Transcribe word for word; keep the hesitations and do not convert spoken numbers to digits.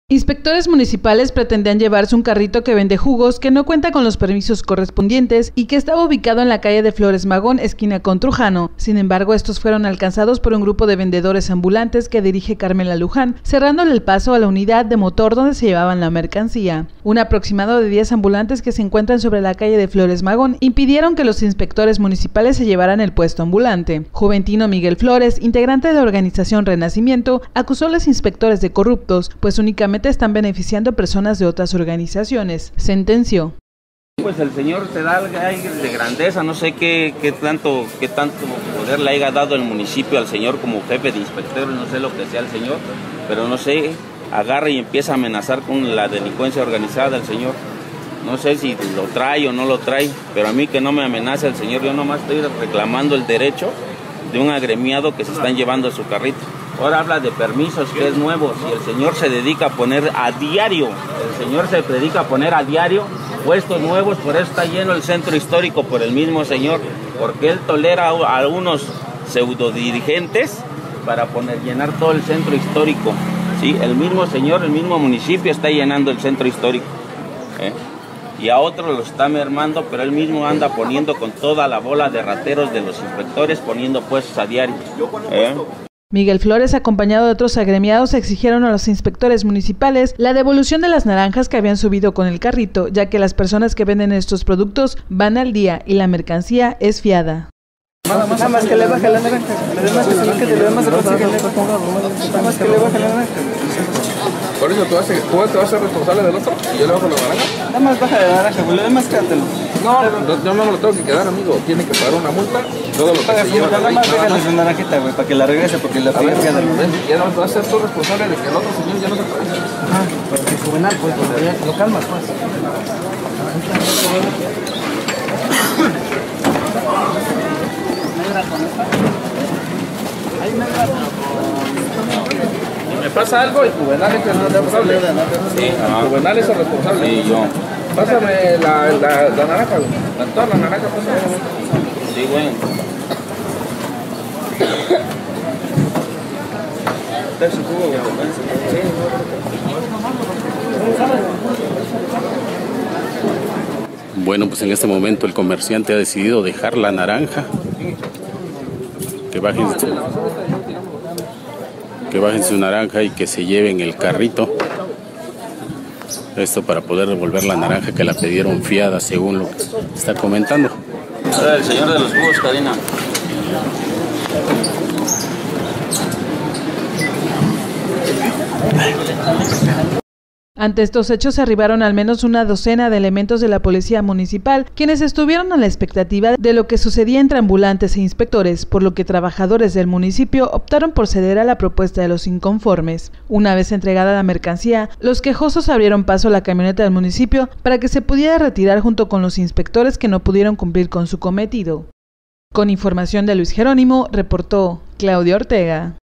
Inspectores municipales pretendían llevarse un carrito que vende jugos que no cuenta con los permisos correspondientes y que estaba ubicado en la calle de Flores Magón, esquina con Trujano. Sin embargo, estos fueron alcanzados por un grupo de vendedores ambulantes que dirige Carmela Luján, cerrándole el paso a la unidad de motor donde se llevaban la mercancía. Un aproximado de diez ambulantes que se encuentran sobre la calle de Flores Magón impidieron que los inspectores municipales se llevaran el puesto ambulante. Juventino Miguel Flores, integrante de la organización Renacimiento, acusó a los inspectores de corruptos, pues únicamente están beneficiando a personas de otras organizaciones. Sentenció. Pues el señor se da aire de grandeza, no sé qué, qué tanto qué tanto poder le haya dado el municipio al señor como jefe de inspectores, no sé lo que sea el señor, pero no sé, agarra y empieza a amenazar con la delincuencia organizada el señor. No sé si lo trae o no lo trae, pero a mí que no me amenace el señor, yo nomás estoy reclamando el derecho de un agremiado que se están llevando a su carrito. Ahora habla de permisos, que es nuevo. Si el señor se dedica a poner a diario, el señor se dedica a poner a diario puestos nuevos, por eso está lleno el centro histórico por el mismo señor, porque él tolera a unos pseudodirigentes para poner, llenar todo el centro histórico. ¿Sí? El mismo señor, el mismo municipio está llenando el centro histórico. ¿Eh? Y a otros lo está mermando, pero él mismo anda poniendo con toda la bola de rateros de los inspectores, poniendo puestos a diario. ¿Eh? Miguel Flores, acompañado de otros agremiados, exigieron a los inspectores municipales la devolución de las naranjas que habían subido con el carrito, ya que las personas que venden estos productos van al día y la mercancía es fiada. Nada más, nada más que le baje la naranja, además que se lo que le demás se consigue, nada más que le baje la naranja. Por eso tú, vas a, tú te vas a ser responsable del otro y yo le bajo la naranja. Nada más baja la naranja, lo demás quédatelo. No, no, yo no me lo tengo que quedar, amigo. Tiene que pagar una multa. Todo lo que Paga se lleva. Nada más déjale su naranjita, güey, para que la regrese, porque la paga queda. Ya no vas a ser tú responsable de que el otro señor ya no se puede. Ajá, porque juvenal, pues, ya lo calmas, pues. Me pasa algo y Juvenal es el responsable. Sí, Juvenal es el responsable. Sí, yo. Pásame la, la, la naranja, güey. La, toda la naranja, pásame. Sí, güey. Bueno, pues en este momento el comerciante ha decidido dejar la naranja. Que bajen, que bajen su naranja y que se lleven el carrito. Esto para poder devolver la naranja que la pidieron fiada, según lo que está comentando. Ahora el señor de los jugos, Karina. Ante estos hechos arribaron al menos una docena de elementos de la policía municipal, quienes estuvieron a la expectativa de lo que sucedía entre ambulantes e inspectores, por lo que trabajadores del municipio optaron por ceder a la propuesta de los inconformes. Una vez entregada la mercancía, los quejosos abrieron paso a la camioneta del municipio para que se pudiera retirar junto con los inspectores que no pudieron cumplir con su cometido. Con información de Luis Jerónimo, reportó Claudia Ortega.